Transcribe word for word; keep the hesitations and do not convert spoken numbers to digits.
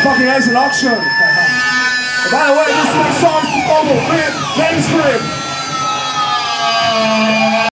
fucking has an auction. And by the way, this next song is from James Crib.